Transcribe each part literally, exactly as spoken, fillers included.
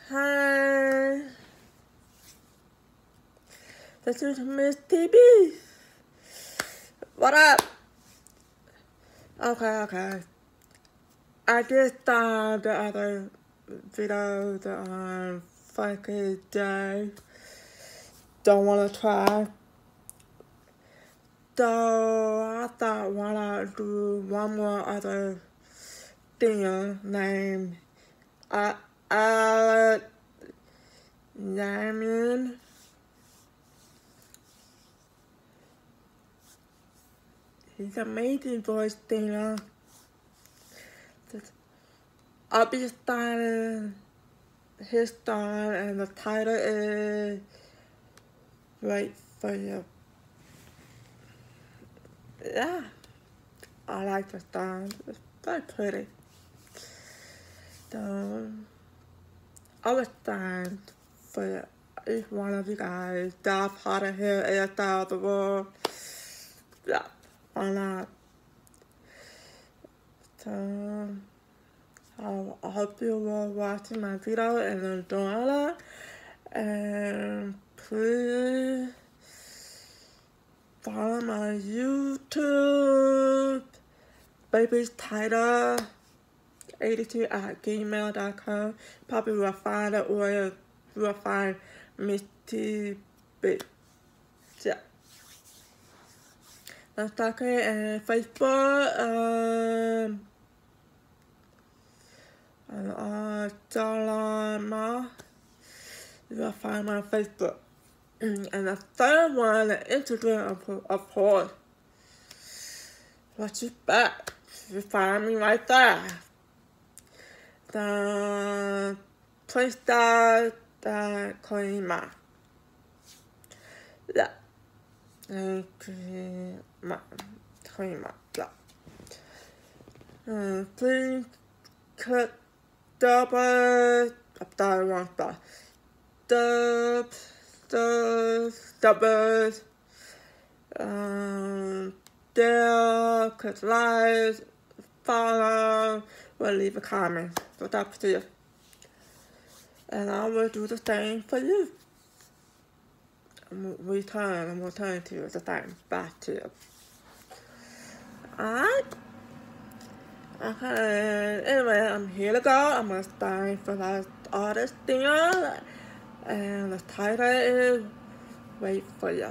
Hi, this is Miss T B. What up? Okay, okay. I just saw the other video on fucking day. Don't wanna try. So I thought why not do one more other thing named uh, Alex Yamin. He's an amazing voice singer. I'll be starting his song, and the title is Wait for You. Yeah, I like the song. It's very pretty. So, I was trying for each one of you guys that part of here is out the world. Yeah, why not? So, I hope you were watching my video and enjoying it. And please follow my YouTube, baby's title eighty-two at gmail dot com. Probably will find it, or you will find Miss T B. Yeah. That's okay. And Facebook, um, and uh, Jalama. You will find my Facebook. And the third one, the Instagram, of, of course. What you bet? You find me right there. The place that the Koima. Yeah. And Koima. Koima. Yeah. And please click double. I thought it wrong spot. Dub. The doubles. Um. There. Click like. Follow. Or leave a comment. What's up to you? And I will do the same for you. I'm return, I'm returning to you the same back to you. Alright? Okay, anyway, I'm here to go. I'm gonna start for that artist thing. And the title is Wait for You.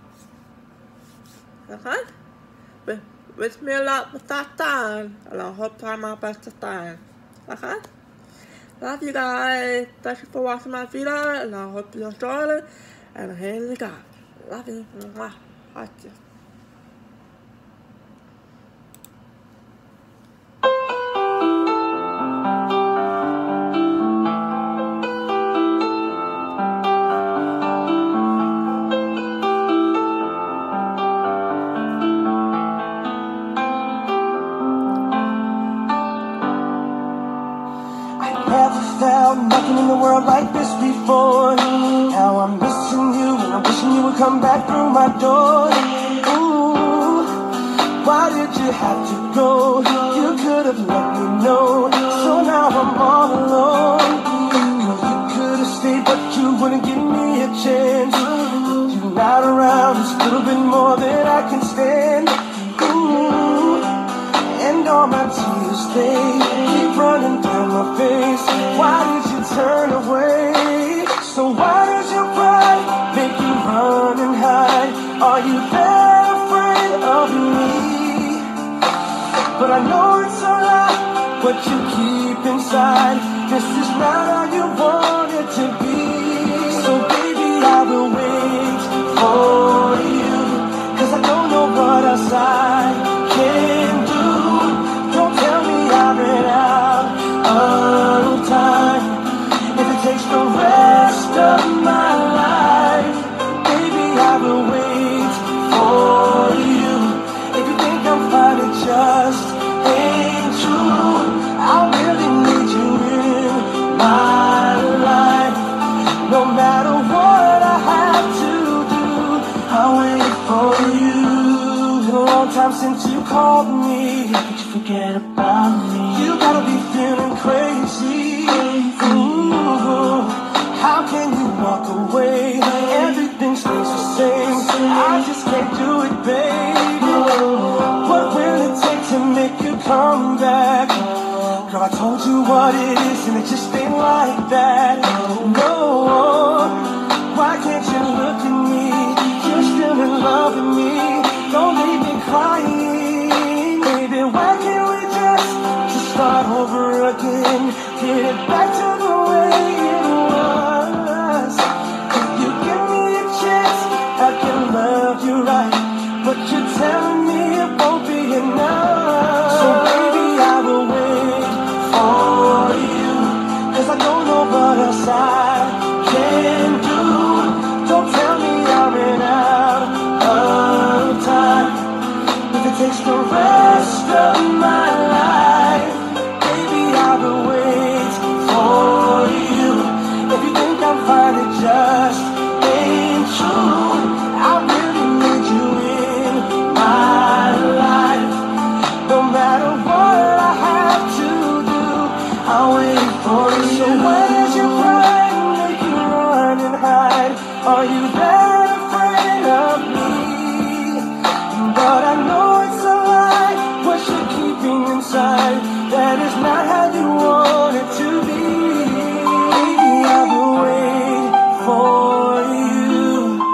Okay? But wish me a lot with that time, and I hope I try my best to stand. Okay? Love you guys. Thank you for watching my video, and I hope you enjoyed it. And here we go. Love you. Mwah. Heart you. Found nothing in the world like this before. Now I'm missing you, and I'm wishing you would come back through my door. Ooh, why did you have to go? You could have let me know. So now I'm all alone. Girl, you could have stayed, but you wouldn't give me a chance. You're not around, it's a little bit more than I can stand. Ooh, and all my tears, they keep running down my face. Why did you turn away? So why does your pride make you run and hide? Are you that afraid of me? But I know it's a lie, what you keep inside. This is not how you want it to be. So baby, I will wait for you, cause I don't know what else I can do. Don't tell me I ran out of time. If it takes the rest of my life, baby, I will wait for you. If you think I'm fine, it just ain't true. I really need you in my life. No matter what I have to do, I'll wait for you. It's been a long time since you called me. How could you forget about me? You gotta be feeling crazy. Ooh. you what it is, and it just ain't like that. No, why can't you look at me? You're still in love with me. Don't leave me crying, baby. Why can't we just just start over again? Get it back to the way it was. If you give me a chance, I can love you right, but you're telling me it won't be enough. So baby, I will wait for you, 'cause I don't know what else I can do. Don't tell me I ran out of time. If it takes the rest of my life, baby, I will wait for you. If you think I'm fine, it just ain't true. I really need you in my life. No matter what I have to do, I'll wait for you. So when is your pride make you run and hide? Are you that afraid of me? But I know it's a lie, what you're keeping inside. That is not how you want it to be. Baby, I will wait for you.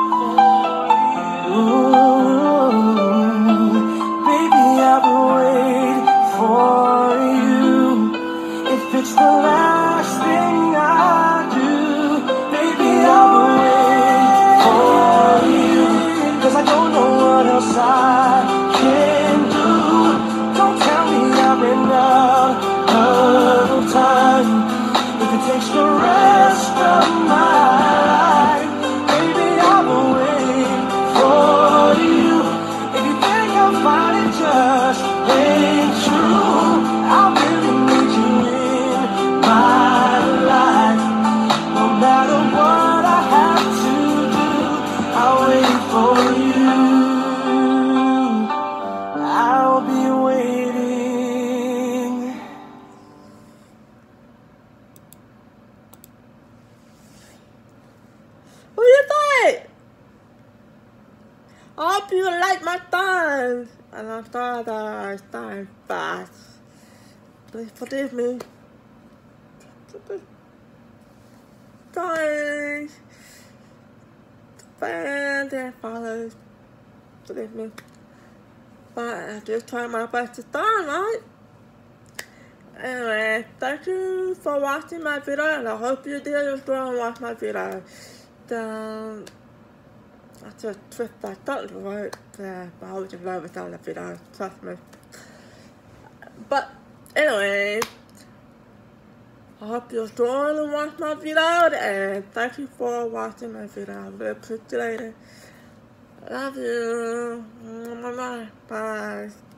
Ooh, baby, I will wait for you. If it's the last thing I do, baby, I will wait for you. 'Cause I don't know what else I can do. Don't tell me I'm in out of time. If it takes the rest of my life, baby, I will wait for you. If you think I'll find it just ain't true, I really need you in my life. No matter what I have to do, I'll wait for you. I'll be waiting. What do you think? I hope you like my time. And I'm sorry that I started fast. Please forgive me. Sorry. Fans and fathers, forgive me. But I just try my best to start, right? Anyway, thank you for watching my video, and I hope you did enjoy and watch my video. Then, I just twist that thought right there, but I was in love with the video, trust me. But, anyway, I hope you enjoyed and watched my video, and thank you for watching my video. I really appreciate it. Love you. Bye. Bye.